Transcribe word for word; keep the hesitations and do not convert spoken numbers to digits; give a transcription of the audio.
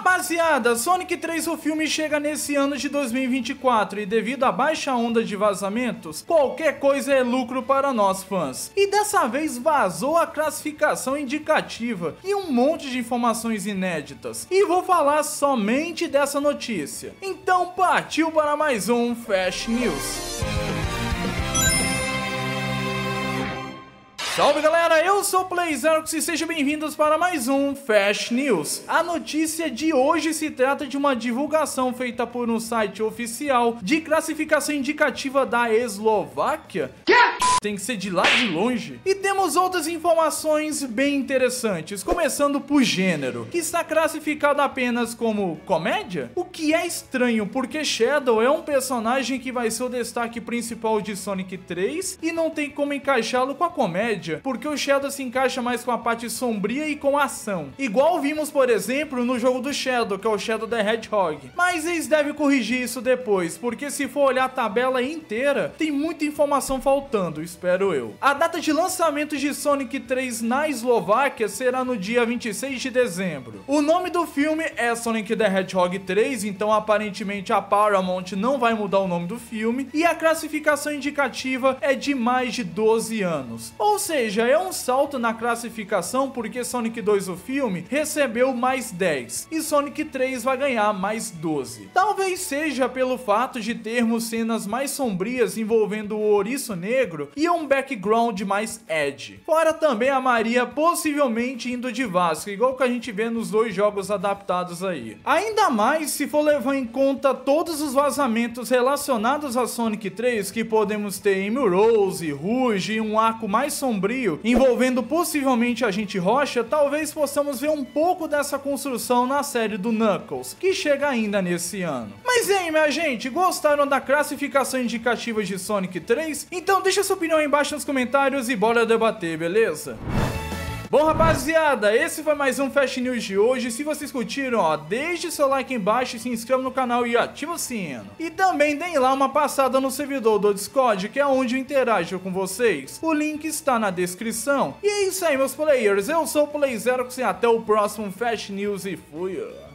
Rapaziada, Sonic três o filme chega nesse ano de dois mil e vinte e quatro e devido à baixa onda de vazamentos, qualquer coisa é lucro para nós fãs. E dessa vez vazou a classificação indicativa e um monte de informações inéditas. E vou falar somente dessa notícia. Então partiu para mais um Flash News. Salve galera, eu sou o PlayZerox e sejam bem-vindos para mais um Flash News. A notícia de hoje se trata de uma divulgação feita por um site oficial de classificação indicativa da Eslováquia. Que? Tem que ser de lá de longe. E temos outras informações bem interessantes, começando por gênero, que está classificado apenas como comédia, o que é estranho porque Shadow é um personagem que vai ser o destaque principal de Sonic três e não tem como encaixá-lo com a comédia, porque o Shadow se encaixa mais com a parte sombria e com a ação, igual vimos por exemplo no jogo do Shadow, que é o Shadow the Hedgehog. Mas eles devem corrigir isso depois, porque se for olhar a tabela inteira, tem muita informação faltando, espero eu. A data de lançamento de Sonic três na Eslováquia será no dia vinte e seis de dezembro. O nome do filme é Sonic the Hedgehog três, então aparentemente a Paramount não vai mudar o nome do filme, e a classificação indicativa é de mais de doze anos. Ou seja, é um salto na classificação porque Sonic dois o filme recebeu mais dez e Sonic três vai ganhar mais doze. Talvez seja pelo fato de termos cenas mais sombrias envolvendo o ouriço negro e um background mais edgy. Fora também a Maria possivelmente indo de Vasco, igual que a gente vê nos dois jogos adaptados aí. Ainda mais se for levar em conta todos os vazamentos relacionados a Sonic três, que podemos ter Amy Rose, Rouge e um arco mais sombrio envolvendo possivelmente Agente Rocha, talvez possamos ver um pouco dessa construção na série do Knuckles, que chega ainda nesse ano. Mas e aí, minha gente, gostaram da classificação indicativa de Sonic três? Então deixa sua opinião aí embaixo nos comentários e bora debater, beleza? Bom rapaziada, esse foi mais um Flash News de hoje. Se vocês curtiram, ó, deixe seu like embaixo, se inscreva no canal e ativa o sino. E também deem lá uma passada no servidor do Discord, que é onde eu interajo com vocês. O link está na descrição. E é isso aí, meus players, eu sou o PlayZerox e até o próximo Flash News e fui!